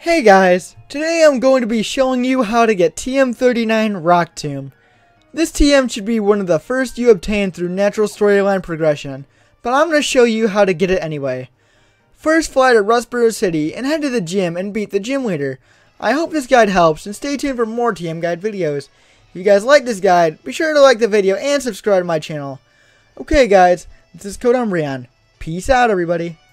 Hey guys, today I'm going to be showing you how to get TM39 Rock Tomb. This TM should be one of the first you obtain through natural storyline progression, but I'm going to show you how to get it anyway. First, fly to Rustboro City and head to the gym and beat the gym leader. I hope this guide helps, and stay tuned for more TM guide videos. If you guys like this guide, be sure to like the video and subscribe to my channel. Okay guys, this is Code Umbreon. Peace out everybody.